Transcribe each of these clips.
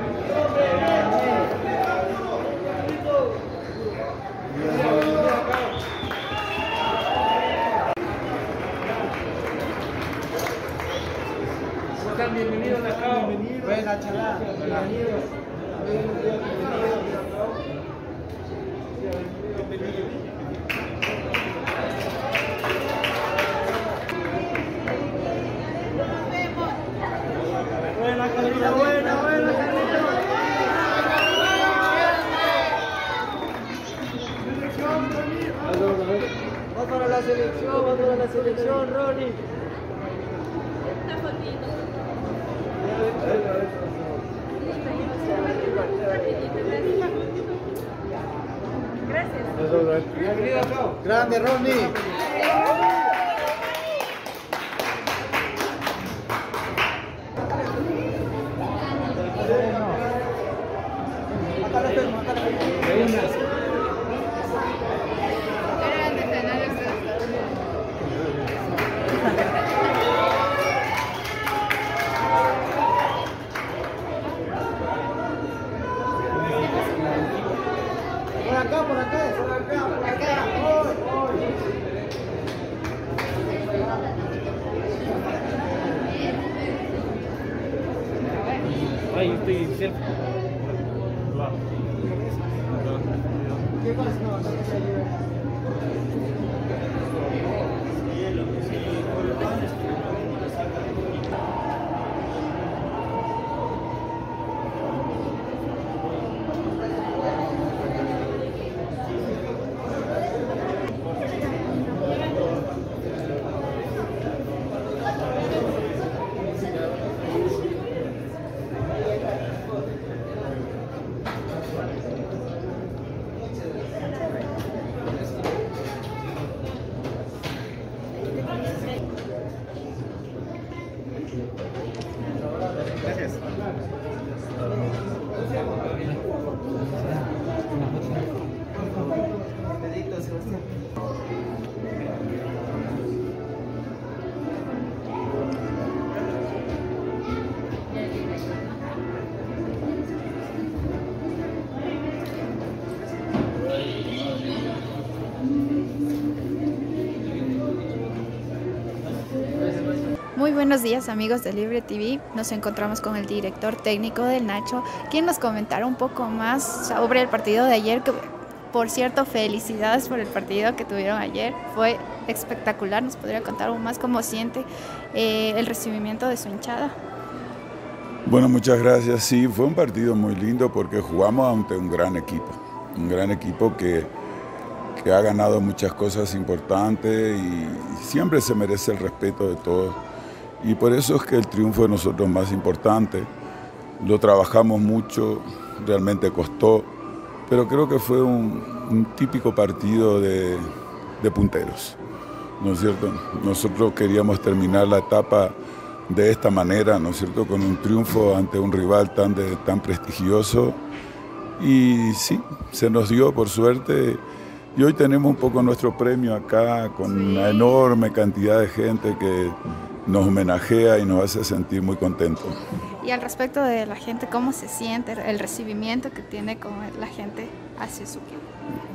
Bienvenidos acá. Buena chalá. Bienvenidos. Buena Carlita, buena Carlita. Va para la selección, Ronnie. Gracias. Grande, Ronnie. Por acá. Ahí estoy cerca. ¿Qué pasa? No se ayuda. Gracias. Muy buenos días amigos de Libre TV, nos encontramos con el director técnico del Nacho, quien nos comentará un poco más sobre el partido de ayer, que por cierto felicidades por el partido que tuvieron ayer, fue espectacular. ¿Nos podría contar aún más cómo siente el recibimiento de su hinchada? Bueno, muchas gracias. Sí, fue un partido muy lindo porque jugamos ante un gran equipo que ha ganado muchas cosas importantes y siempre se merece el respeto de todos. Y por eso es que el triunfo de nosotros es más importante. Lo trabajamos mucho, realmente costó, pero creo que fue un típico partido de punteros, ¿no es cierto? Nosotros queríamos terminar la etapa de esta manera, ¿no es cierto?, con un triunfo ante un rival tan prestigioso. Y sí, se nos dio por suerte. Y hoy tenemos un poco nuestro premio acá con una enorme cantidad de gente que nos homenajea y nos hace sentir muy contentos. Y al respecto de la gente, ¿cómo se siente el recibimiento que tiene con la gente hacia su equipo?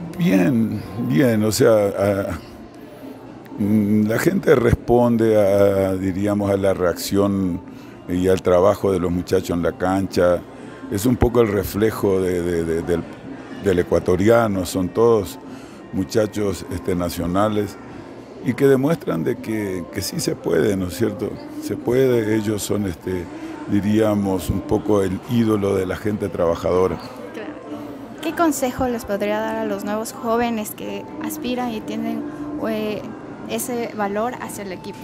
Bien, o sea, la gente responde diríamos, a la reacción y al trabajo de los muchachos en la cancha. Es un poco el reflejo del ecuatoriano, son todos muchachos nacionales y que demuestran de que sí se puede, ¿no es cierto? Se puede, ellos son, diríamos, un poco el ídolo de la gente trabajadora. Claro. ¿Qué consejo les podría dar a los nuevos jóvenes que aspiran y tienen ese valor hacia el equipo?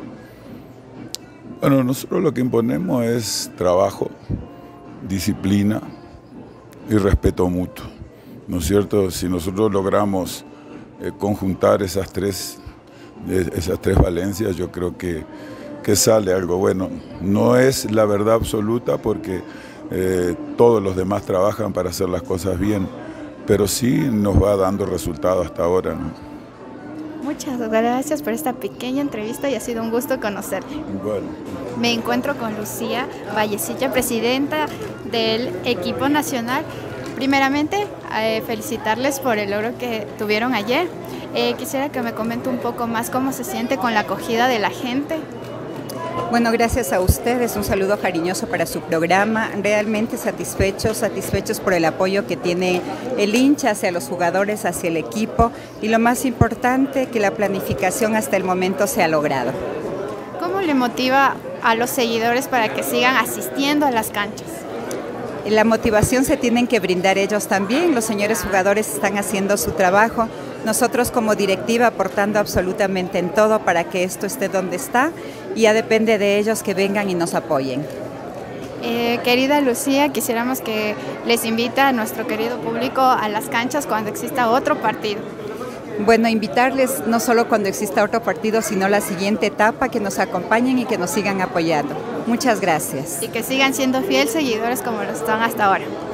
Bueno, nosotros lo que imponemos es trabajo, disciplina y respeto mutuo, ¿no es cierto? Si nosotros logramos conjuntar esas tres valencias, yo creo que sale algo bueno. No es la verdad absoluta porque todos los demás trabajan para hacer las cosas bien, pero sí nos va dando resultados hasta ahora, ¿no? Muchas gracias por esta pequeña entrevista y ha sido un gusto conocerle. Bueno. Me encuentro con Lucía Vallecilla, presidenta del equipo nacional. Primeramente, felicitarles por el logro que tuvieron ayer. Quisiera que me comente un poco más cómo se siente con la acogida de la gente. Bueno, gracias a ustedes, un saludo cariñoso para su programa, realmente satisfechos por el apoyo que tiene el hincha hacia los jugadores, hacia el equipo y lo más importante, que la planificación hasta el momento se ha logrado. ¿Cómo le motiva a los seguidores para que sigan asistiendo a las canchas? La motivación se tienen que brindar ellos también, los señores jugadores están haciendo su trabajo, nosotros como directiva aportando absolutamente en todo para que esto esté donde está y ya depende de ellos que vengan y nos apoyen. Querida Lucía, quisiéramos que les invite a nuestro querido público a las canchas cuando exista otro partido. Bueno, invitarles no solo cuando exista otro partido, sino la siguiente etapa, que nos acompañen y que nos sigan apoyando. Muchas gracias. Y que sigan siendo fieles seguidores como lo están hasta ahora.